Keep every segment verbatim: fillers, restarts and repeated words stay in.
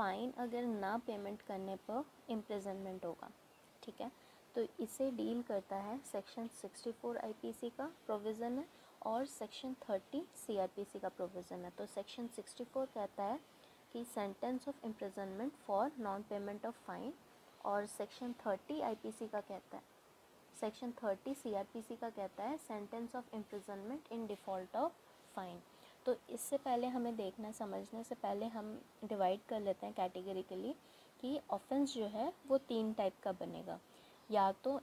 Fine अगर ना payment करने पर इम्प्रिजनमेंट होगा, ठीक है। तो इसे डील करता है सेक्शन सिक्सटी फोर आईपीसी का प्रोविज़न है और सेक्शन थर्टी सीआरपीसी का प्रोविज़न है। तो सेक्शन सिक्सटी फोर कहता है कि sentence of imprisonment for non payment of fine, और सेक्शन थर्टी आईपीसी का कहता है सेक्शन थर्टी सीआरपीसी का कहता है sentence of imprisonment in default of fine. तो इससे पहले हमें देखना, समझने से पहले हम डिवाइड कर लेते हैं कैटेगरिकली कि ऑफेंस जो है वो तीन टाइप का बनेगा। या तो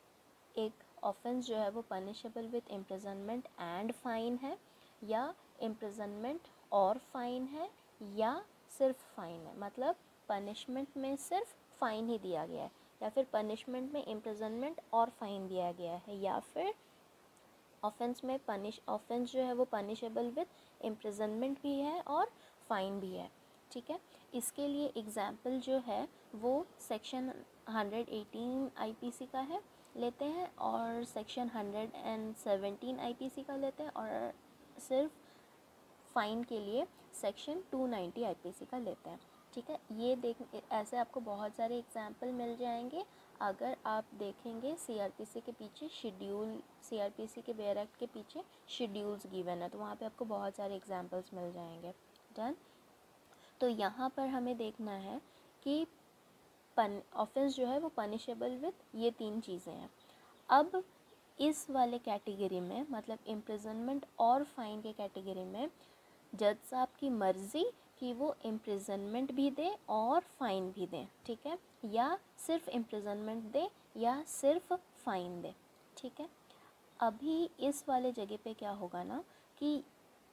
एक ऑफेंस जो है वो punishable with imprisonment and fine है, या इम्प्रिजनमेंट और फ़ाइन है, या सिर्फ फ़ाइन है, मतलब पनिशमेंट में सिर्फ फ़ाइन ही दिया गया है, या फिर पनिशमेंट में इम्प्रिजनमेंट और फ़ाइन दिया गया है, या फिर ऑफेंस में पनिश ऑफेंस जो है वो पनिशेबल विथ इम्प्रिजनमेंट भी है और फ़ाइन भी है, ठीक है। इसके लिए एग्जाम्पल जो है वो सेक्शन हंड्रेड एटीन आईपीसी का है लेते हैं, और सेक्शन हंड्रेड सेवेंटीन आईपीसी का लेते हैं, और सिर्फ फ़ाइन के लिए सेक्शन टू नाइंटी आईपीसी का लेते हैं, ठीक है। ये देख ऐसे आपको बहुत सारे एग्जाम्पल मिल जाएंगे। अगर आप देखेंगे सीआरपीसी के पीछे शेड्यूल, सीआरपीसी के बेयर एक्ट के पीछे शेड्यूल्स गिवन है, तो वहाँ पे आपको बहुत सारे एग्जाम्पल्स मिल जाएंगे। डन। तो यहाँ पर हमें देखना है कि पन ऑफेंस जो है वो पनिशेबल विथ ये तीन चीज़ें हैं। अब इस वाले कैटेगरी में, मतलब इम्प्रिजनमेंट और फ़ाइन के कैटेगरी में, जज साहब की मर्ज़ी कि वो इम्प्रिजनमेंट भी दे और फ़ाइन भी दे, ठीक है, या सिर्फ इम्प्रिजनमेंट दे या सिर्फ फ़ाइन दे, ठीक है। अभी इस वाले जगह पे क्या होगा ना कि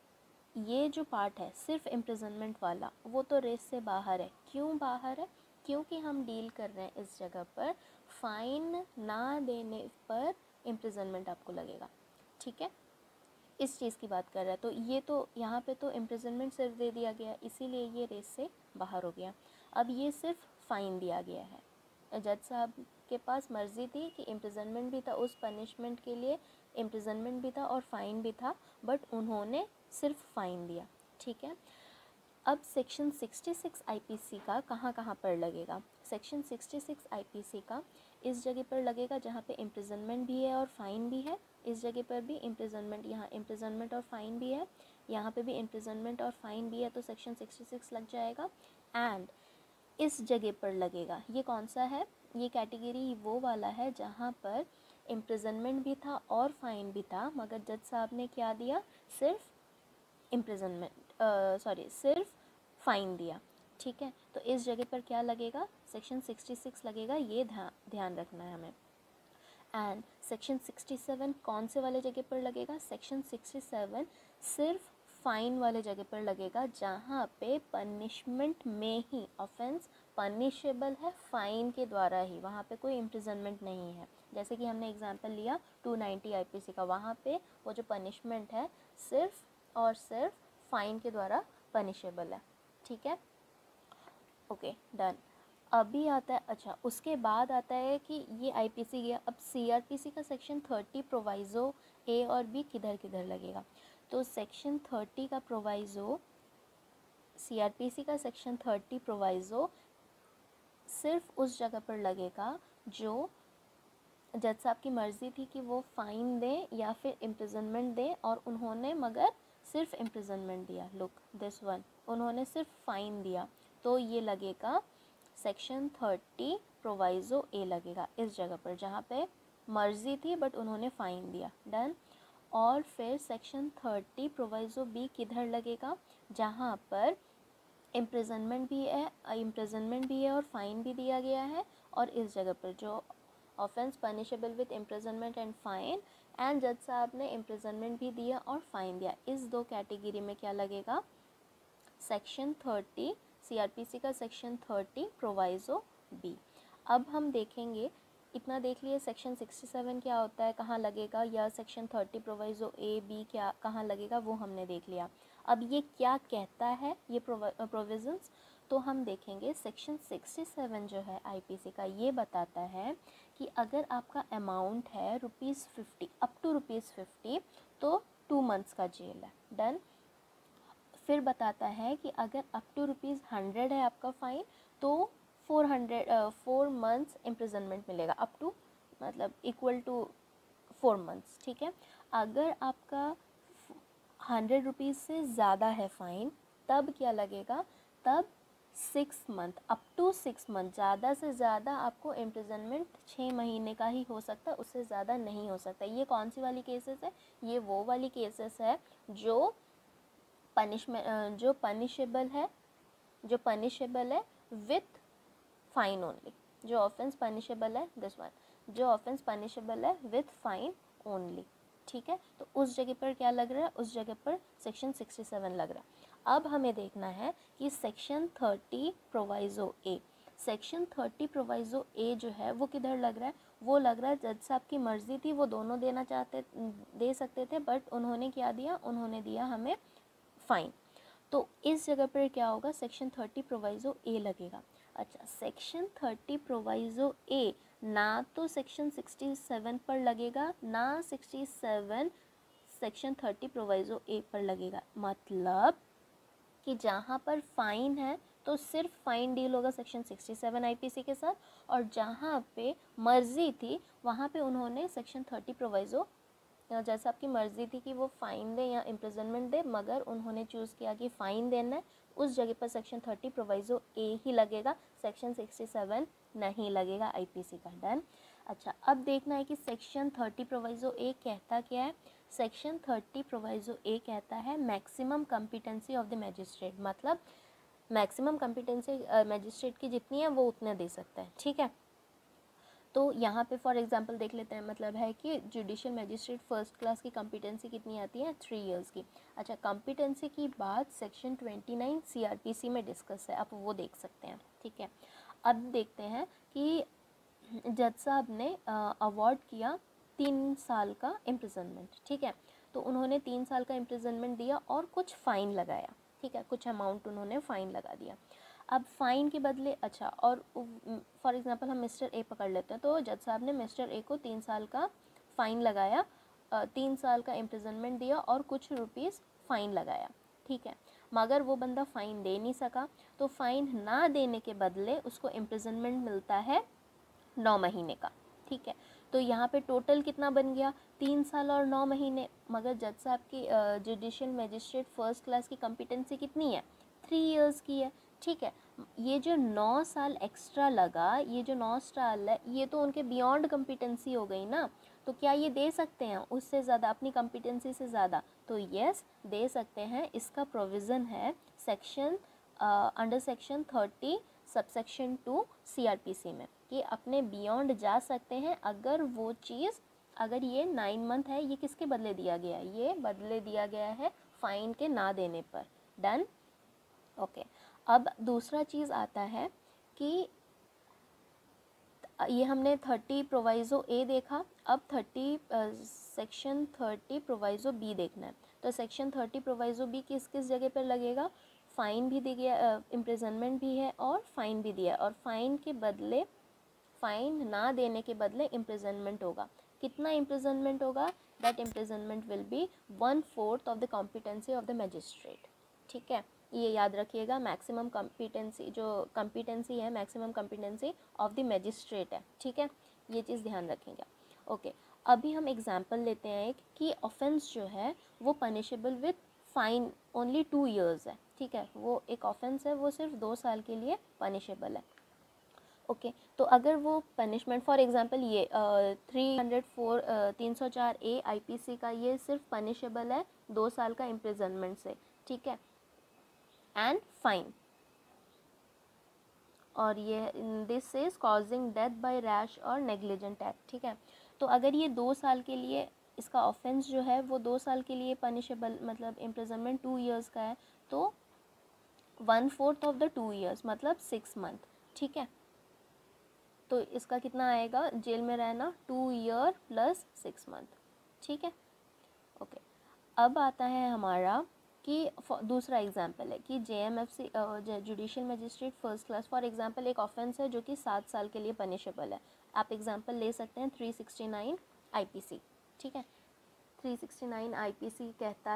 ये जो पार्ट है सिर्फ इम्प्रिजनमेंट वाला, वो तो रेस से बाहर है। क्यों बाहर है? क्योंकि हम डील कर रहे हैं इस जगह पर फ़ाइन ना देने पर इम्प्रिजनमेंट आपको लगेगा, ठीक है, इस चीज़ की बात कर रहा है। तो ये तो यहाँ पे तो इम्प्रिजनमेंट सिर्फ दे दिया गया, इसीलिए ये रेस से बाहर हो गया। अब ये सिर्फ फ़ाइन दिया गया है। जज साहब के पास मर्ज़ी थी कि इम्प्रिजनमेंट भी था, उस पनिशमेंट के लिए इम्प्रिजनमेंट भी था और फ़ाइन भी था, बट उन्होंने सिर्फ फ़ाइन दिया, ठीक है। अब सेक्शन सिक्सटी सिक्स आईपीसी का कहाँ कहाँ पर लगेगा? सेक्शन सिक्सटी सिक्स आईपीसी का इस जगह पर लगेगा जहाँ पे इम्प्रिजनमेंट भी है और फ़ाइन भी है। इस जगह पर भी इम्प्रिजनमेंट, यहाँ इम्प्रिजनमेंट और फ़ाइन भी है, यहाँ पे भी इम्प्रिजनमेंट और फ़ाइन भी है, तो सेक्शन सिक्सटी सिक्स लग जाएगा। एंड इस जगह पर लगेगा, ये कौन सा है? ये कैटेगरी वो वाला है जहाँ पर इम्प्रिजनमेंट भी था और फ़ाइन भी था, मगर जज साहब ने क्या दिया? सिर्फ इम्प्रिजनमेंट सॉरी सिर्फ फ़ाइन दिया, ठीक है। तो इस जगह पर क्या लगेगा? सेक्शन सिक्सटी सिक्स लगेगा, ये ध्यान ध्यान रखना है हमें। एंड सेक्शन सिक्सटी सेवन कौन से वाले जगह पर लगेगा? सेक्शन सिक्सटी सेवन सिर्फ फ़ाइन वाले जगह पर लगेगा, जहाँ पे पनिशमेंट में ही ऑफेंस पनिशेबल है फ़ाइन के द्वारा ही, वहाँ पे कोई इम्प्रिजनमेंट नहीं है। जैसे कि हमने एग्जांपल लिया टू नाइंटी आईपीसी का, वहाँ पे वो जो पनिशमेंट है सिर्फ और सिर्फ फ़ाइन के द्वारा पनिशेबल है, ठीक है, ओके डन। अभी आता है, अच्छा उसके बाद आता है कि ये आईपीसी गया, अब सीआरपीसी का सेक्शन थर्टी प्रोवाइज़ो ए और बी किधर किधर लगेगा? तो सेक्शन थर्टी का प्रोवाइज़ो, सीआरपीसी का सेक्शन थर्टी प्रोवाइज़ो सिर्फ उस जगह पर लगेगा जो जज साहब की मर्ज़ी थी कि वो फ़ाइन दें या फिर इम्प्रिजनमेंट दें, और उन्होंने मगर सिर्फ इम्प्रिजनमेंट दिया। लुक दिस वन, उन्होंने सिर्फ फ़ाइन दिया, तो ये लगेगा सेक्शन थर्टी प्रोवाइज़ो ए लगेगा इस जगह पर, जहाँ पे मर्ज़ी थी बट उन्होंने फ़ाइन दिया। डन। और फिर सेक्शन थर्टी प्रोवाइज़ो बी किधर लगेगा? जहाँ पर इम्प्रिजनमेंट भी है इम्प्रिजनमेंट भी है और फ़ाइन भी दिया गया है, और इस जगह पर जो offence punishable with imprisonment and fine, and जज साहब ने इम्प्रिजनमेंट भी दिया और फ़ाइन दिया, इस दो कैटेगरी में क्या लगेगा? सेक्शन थर्टी, सीआरपीसी का सेक्शन थर्टी प्रोवाइज़ो बी। अब हम देखेंगे, इतना देख लिए सेक्शन सिक्सटी सेवन क्या होता है, कहाँ लगेगा, या section thirty proviso A B क्या कहाँ लगेगा, वो हमने देख लिया। अब ये क्या कहता है ये प्रोविजंस, तो हम देखेंगे सेक्शन सिक्सटी सेवन जो है आईपीसी का, ये बताता है कि अगर आपका अमाउंट है rupees fifty up to rupees fifty, तो टू मंथ्स का जेल है। डन। फिर बताता है कि अगर अप टू रुपीज़ हंड्रेड है आपका फ़ाइन तो four hundred four months imprisonment मिलेगा, अप टू मतलब इक्वल टू फोर मंथ्स, ठीक है। अगर आपका हंड्रेड रुपीज़ से ज़्यादा है फ़ाइन तब क्या लगेगा, तब six month, up to six month, ज़्यादा से ज़्यादा आपको इम्प्रिजनमेंट छः महीने का ही हो सकता है, उससे ज़्यादा नहीं हो सकता। ये कौन सी वाली केसेस है, ये वो वाली केसेस है जो पनिशमेंट जो पनिशेबल है जो पनिशेबल है विथ फाइन ओनली, जो ऑफेंस पनिशेबल है दिस वन, जो ऑफेंस पनिशेबल है विथ फाइन ओनली, ठीक है। तो उस जगह पर क्या लग रहा है, उस जगह पर सेक्शन सिक्सटी सेवन लग रहा है। अब हमें देखना है कि section thirty proviso A, section thirty proviso A जो है वो किधर लग रहा है, वो लग रहा है जज साहब की मर्ज़ी थी, वो दोनों देना चाहते दे सकते थे, बट उन्होंने क्या दिया, उन्होंने दिया हमें फ़ाइन। तो इस जगह पर क्या होगा, सेक्शन थर्टी प्रोवाइज़ो ए लगेगा। अच्छा, सेक्शन थर्टी प्रोवाइज़ो ए ना तो सेक्शन सिक्सटी सेवन पर लगेगा, ना sixty seven section thirty proviso A पर लगेगा। मतलब कि जहाँ पर फ़ाइन है तो सिर्फ फ़ाइन डील होगा सेक्शन सिक्सटी सेवन आईपीसी के साथ, और जहाँ पे मर्ज़ी थी वहाँ पे उन्होंने सेक्शन थर्टी प्रोवाइज़ो, जैसे आपकी मर्ज़ी थी कि वो फ़ाइन दे या इम्प्रिजनमेंट दे, मगर उन्होंने चूज़ किया कि फ़ाइन देना है, उस जगह पर सेक्शन थर्टी प्रोवाइज़ो ए ही लगेगा, सेक्शन सिक्सटी सेवन नहीं लगेगा आईपीसी का। डन। अच्छा, अब देखना है कि सेक्शन थर्टी प्रोवाइज़ो ए कहता क्या है। सेक्शन थर्टी प्रोवाइज़ो ए कहता है maximum competency of the magistrate, मतलब मैक्सिमम कॉम्पिटेंसी मैजिस्ट्रेट की जितनी है वो उतने दे सकता है, ठीक है। तो यहाँ पे फॉर एग्जांपल देख लेते हैं, मतलब है कि जुडिशियल मैजिस्ट्रेट फर्स्ट क्लास की कॉम्पिटेंसी कितनी आती है, थ्री इयर्स की। अच्छा, कॉम्पिटेंसी की बात सेक्शन ट्वेंटी नाइन सीआरपीसी में डिस्कस है, आप वो देख सकते हैं, ठीक है। अब देखते हैं कि जज साहब ने अवार्ड किया तीन साल का इम्प्रिजनमेंट, ठीक है। तो उन्होंने तीन साल का इम्प्रिजनमेंट दिया और कुछ फ़ाइन लगाया, ठीक है, कुछ अमाउंट उन्होंने फ़ाइन लगा दिया। अब फ़ाइन के बदले, अच्छा, और फॉर एग्जांपल हम मिस्टर ए पकड़ लेते हैं, तो जज साहब ने मिस्टर ए को तीन साल का फ़ाइन लगाया, तीन साल का इम्प्रिजनमेंट दिया और कुछ रुपीज़ फ़ाइन लगाया, ठीक है। मगर वो बंदा फ़ाइन दे नहीं सका, तो फ़ाइन ना देने के बदले उसको इम्प्रिजनमेंट मिलता है नौ महीने का, ठीक है। तो यहाँ पे टोटल कितना बन गया, तीन साल और नौ महीने, मगर जज साहब की जुडिशियल मैजिस्ट्रेट फर्स्ट क्लास की कॉम्पिटेंसी कितनी है, थ्री इयर्स की है, ठीक है। ये जो नौ साल एक्स्ट्रा लगा, ये जो नौ साल है, ये तो उनके बियॉन्ड कॉम्पिटेंसी हो गई ना, तो क्या ये दे सकते हैं उससे ज़्यादा, अपनी कॉम्पिटेंसी से ज़्यादा, तो यस दे सकते हैं। इसका प्रोविज़न है section under section thirty subsection two CrPC में, कि अपने बियॉन्ड जा सकते हैं अगर वो चीज़, अगर ये नाइन मंथ है, ये किसके बदले दिया गया है, ये बदले दिया गया है फ़ाइन के ना देने पर। Done, okay. अब दूसरा चीज़ आता है कि ये हमने थर्टी प्रोवाइज़ो ए देखा, अब thirty section thirty proviso B देखना है। तो सेक्शन थर्टी प्रोवाइज़ो बी किस किस जगह पर लगेगा, फ़ाइन भी दिया, इम्प्रिजनमेंट भी है और फ़ाइन भी दिया, और फ़ाइन के बदले, फ़ाइन ना देने के बदले इम्प्रिजनमेंट होगा। कितना इम्प्रिजनमेंट होगा, that imprisonment will be one fourth of the competency of the magistrate, ठीक है। ये याद रखिएगा, मैक्सिमम कॉम्पिटेंसी, जो कॉम्पिटेंसी है maximum competency of the magistrate है, ठीक है, ये चीज़ ध्यान रखेंगे। ओके, अभी हम एग्जांपल लेते हैं एक कि ऑफेंस जो है वो punishable with fine only two years है, ठीक है, वो एक ऑफेंस है, वो सिर्फ दो साल के लिए पनिशेबल है। ओके okay, तो अगर वो पनिशमेंट फॉर एग्जांपल ये थ्री हंड्रेड फोर तीन सौ चार ए आईपीसी का, ये सिर्फ पनिशेबल है दो साल का इम्प्रिजनमेंट से, ठीक है, एंड फाइन, और ये this is causing death by rash और नेग्लिजेंट एक्ट, ठीक है। तो अगर ये दो साल के लिए, इसका ऑफेंस जो है वो दो साल के लिए पनिशेबल, मतलब इम्प्रिजनमेंट टू इयर्स का है, तो one fourth of the two years मतलब सिक्स मंथ, ठीक है। तो इसका कितना आएगा, जेल में रहना two year plus six month, ठीक है। ओके, अब आता है हमारा कि दूसरा एग्जांपल है कि JMFC judicial magistrate first class, for example एक ऑफेंस है जो कि सात साल के लिए पनिशेबल है। आप एग्जांपल ले सकते हैं थ्री सिक्सटी नाइन आईपीसी, ठीक है। थ्री सिक्सटी नाइन आईपीसी कहता है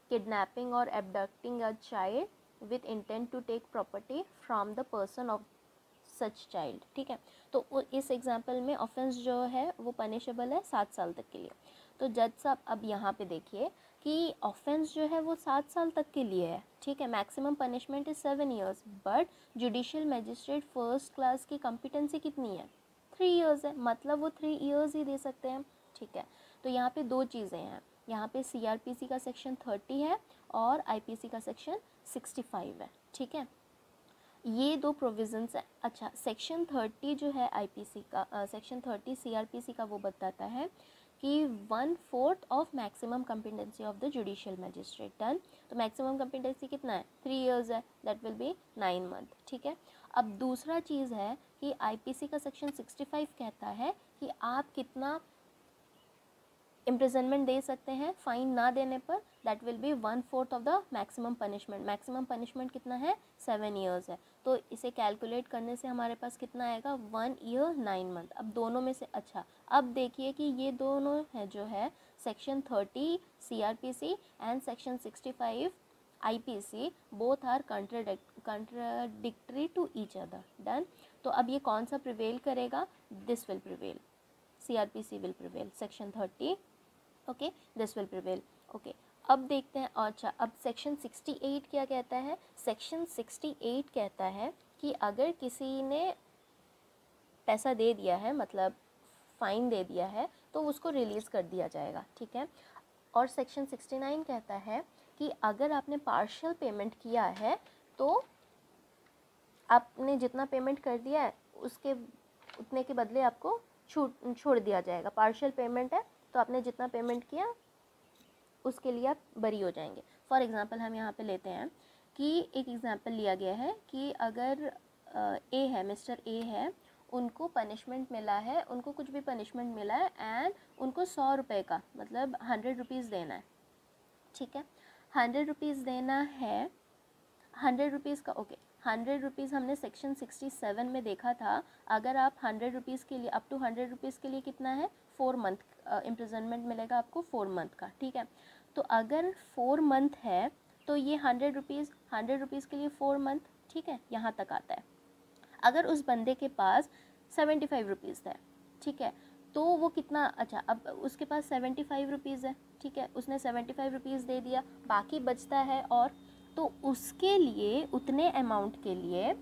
किडनैपिंग और abducting a child with intent to take property from the person of such child, ठीक है। तो इस एग्जाम्पल में ऑफेंस जो है वो पनिशेबल है सात साल तक के लिए। तो जज साहब अब यहाँ पे देखिए कि ऑफेंस जो है वो सात साल तक के लिए है, ठीक है। Maximum punishment is seven years, but judicial magistrate first class की कॉम्पिटेंसी कितनी है, थ्री ईयर्स है, मतलब वो थ्री ईयर्स ही दे सकते हैं, ठीक है। तो यहाँ पे दो चीज़ें हैं, यहाँ पे सीआरपीसी का सेक्शन थर्टी है और आईपीसी का सेक्शन सिक्सटी फाइव है, ठीक है। ये दो प्रोविजंस है। अच्छा, सेक्शन थर्टी जो है आईपीसी का, सेक्शन थर्टी सीआरपीसी का, वो बताता है कि one fourth of maximum competency of the judicial magistrate done. तो मैक्सिमम कॉम्पिटेंसी कितना है, थ्री इयर्स है, that will be nine month, ठीक है। अब दूसरा चीज़ है कि आईपीसी का सेक्शन सिक्सटी फाइव कहता है कि आप कितना इम्प्रिजनमेंट दे सकते हैं फाइन ना देने पर, that will be one fourth of the maximum punishment. Maximum punishment कितना है, सेवन ईयर्स है। तो इसे कैलकुलेट करने से हमारे पास कितना आएगा, वन ईयर नाइन मंथ। अब दोनों में से, अच्छा अब देखिए कि ये दोनों है जो है section thirty CrPC and section sixty five IPC, both are contradictory to each other, done. तो अब ये कौन सा प्रिवेल करेगा, this will prevail, CrPC will prevail, section thirty, okay, this will prevail, okay. अब देखते हैं, अच्छा अब सेक्शन सिक्सटी एट क्या कहता है। सेक्शन सिक्सटी एट कहता है कि अगर किसी ने पैसा दे दिया है, मतलब फ़ाइन दे दिया है, तो उसको रिलीज़ कर दिया जाएगा, ठीक है। और सेक्शन सिक्सटी नाइन कहता है कि अगर आपने पार्शियल पेमेंट किया है तो आपने जितना पेमेंट कर दिया है उसके उतने के बदले आपको छूट छोड़ दिया जाएगा। पार्शियल पेमेंट है तो आपने जितना पेमेंट किया उसके लिए आप बरी हो जाएंगे। फॉर एग्ज़ाम्पल हम यहाँ पे लेते हैं कि एक एग्ज़ाम्पल लिया गया है कि अगर ए है, मिस्टर ए है, उनको पनिशमेंट मिला है, उनको कुछ भी पनिशमेंट मिला है एंड उनको सौ रुपये का, मतलब हंड्रेड रुपीज़ देना है, ठीक है। हंड्रेड रुपीज़ देना है, हंड्रेड रुपीज़ का, ओके। हंड्रेड रुपीज़ हमने सेक्शन सिक्सटी सेवन में देखा था, अगर आप हंड्रेड रुपीज़ के लिए, अप टू हंड्रेड रुपीज़ के लिए कितना है, फोर मंथ इम्प्रिजनमेंट मिलेगा आपको, फोर मंथ का, ठीक है। तो अगर फोर मंथ है तो ये हंड्रेड रुपीज़ हंड्रेड रुपीज़ के लिए फोर मंथ, ठीक है, यहाँ तक आता है। अगर उस बंदे के पास सेवेंटी फाइव रुपीज़ है, ठीक है, तो वो कितना, अच्छा अब उसके पास सेवेंटी फाइव रुपीज़ है, ठीक है, उसने सेवेंटी फाइव रुपीज़ दे दिया, बाकी बचता है, और तो उसके लिए उतने अमाउंट के लिए,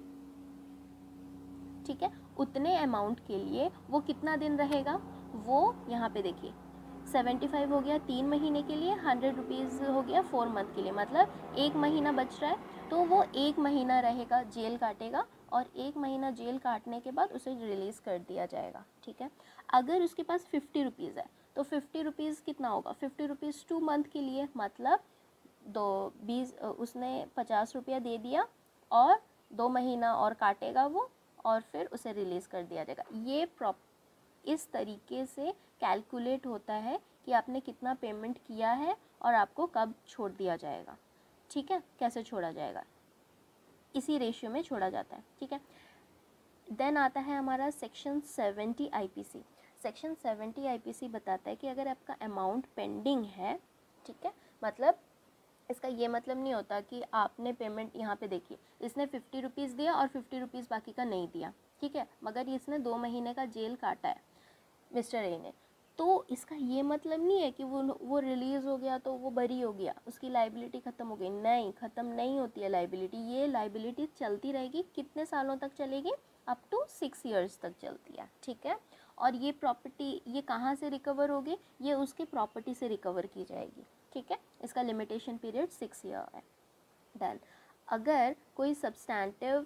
ठीक है, उतने अमाउंट के लिए वो कितना दिन रहेगा, वो यहाँ पे देखिए सेवेंटी फाइव हो गया तीन महीने के लिए, हंड्रेड रुपीज़ हो गया फोर मंथ के लिए, मतलब एक महीना बच रहा है, तो वो एक महीना रहेगा, जेल काटेगा, और एक महीना जेल काटने के बाद उसे रिलीज़ कर दिया जाएगा, ठीक है। अगर उसके पास फिफ्टी रुपीज़ है तो फिफ्टी रुपीज़ कितना होगा, फिफ्टी रुपीज़ टू मंथ के लिए, मतलब दो बीस, उसने पचास रुपया दे दिया और दो महीना और काटेगा वो, और फिर उसे रिलीज़ कर दिया जाएगा। ये प्रॉप इस तरीके से कैलकुलेट होता है कि आपने कितना पेमेंट किया है और आपको कब छोड़ दिया जाएगा, ठीक है, कैसे छोड़ा जाएगा, इसी रेशियो में छोड़ा जाता है, ठीक है। देन आता है हमारा section seventy IPC. Section seventy IPC बताता है कि अगर आपका अमाउंट पेंडिंग है, ठीक है, मतलब इसका ये मतलब नहीं होता कि आपने पेमेंट, यहाँ पे देखिए इसने फिफ्टी रुपीज़ दिया और फिफ्टी रुपीज़ बाकी का नहीं दिया, ठीक है, मगर इसने दो महीने का जेल काटा है मिस्टर ए ने, तो इसका ये मतलब नहीं है कि वो वो रिलीज़ हो गया तो वो बरी हो गया, उसकी लाइबिलिटी ख़त्म हो गई, नहीं, ख़त्म नहीं होती है लाइबिलिटी। ये लाइबिलिटी चलती रहेगी, कितने सालों तक चलेगी, अप टू सिक्स इयर्स तक चलती है, ठीक है। और ये प्रॉपर्टी ये कहाँ से रिकवर होगी, ये उसके प्रॉपर्टी से रिकवर की जाएगी, ठीक है। इसका लिमिटेशन पीरियड सिक्स ईयर है। देन अगर कोई सब्सटैंटिव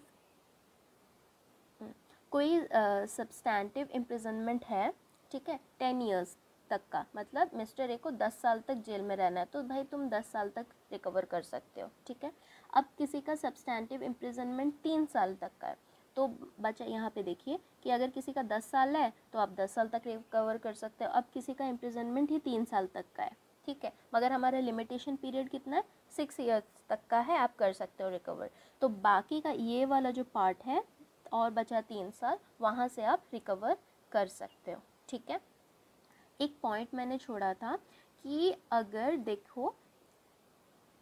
कोई सब्सटैंटिव इम्प्रिजनमेंट है, ठीक है, टेन ईयर्स तक का, मतलब मिस्टर ए को दस साल तक जेल में रहना है, तो भाई तुम दस साल तक रिकवर कर सकते हो, ठीक है। अब किसी का सब्सटैंटिव इम्प्रिजनमेंट तीन साल तक का है, तो बच्चा यहाँ पे देखिए कि अगर किसी का दस साल है तो आप दस साल तक रिकवर कर सकते हो। अब किसी का इम्प्रिजनमेंट ही तीन साल तक का है, ठीक है, मगर हमारा लिमिटेशन पीरियड कितना है, सिक्स ईयर्स तक का है, आप कर सकते हो रिकवर। तो बाकी का ये वाला जो पार्ट है और बचा तीन साल, वहाँ से आप रिकवर कर सकते हो, ठीक है। एक पॉइंट मैंने छोड़ा था कि अगर देखो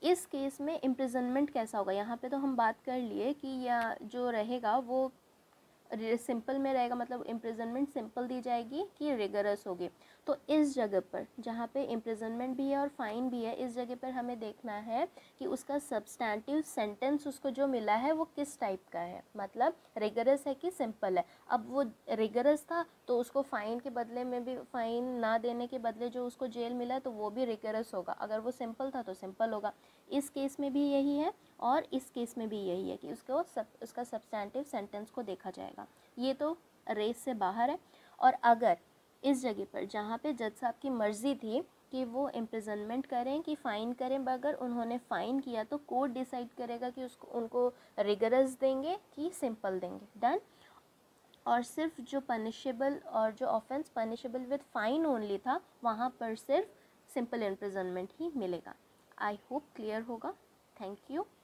इस केस में इम्प्रिजनमेंट कैसा होगा, यहाँ पे तो हम बात कर लिए कि या जो रहेगा वो सिंपल में रहेगा, मतलब इम्प्रिजनमेंट सिंपल दी जाएगी कि रिगरस होगी। तो इस जगह पर जहाँ पे इम्प्रिजनमेंट भी है और फाइन भी है, इस जगह पर हमें देखना है कि उसका सब्सटैंटिव सेंटेंस उसको जो मिला है वो किस टाइप का है, मतलब रिगरस है कि सिंपल है। अब वो रिगरस था तो उसको फ़ाइन के बदले में भी, फ़ाइन ना देने के बदले जो उसको जेल मिला तो वो भी रिगरस होगा। अगर वो सिंपल था तो सिंपल होगा। इस केस में भी यही है और इस केस में भी यही है कि उसको सब उसका सब्सटैंटिव सेंटेंस को देखा जाएगा। ये तो रेस से बाहर है। और अगर इस जगह पर जहाँ पे जज साहब की मर्ज़ी थी कि वो इम्प्रिजनमेंट करें कि फ़ाइन करें, मगर उन्होंने फ़ाइन किया तो कोर्ट डिसाइड करेगा कि उसको उनको रिगरस देंगे कि सिंपल देंगे। डन। और सिर्फ जो पनिशेबल और जो offence punishable with fine only था, वहाँ पर सिर्फ सिंपल इम्प्रिजनमेंट ही मिलेगा। आई होप क्लियर होगा। Thank you.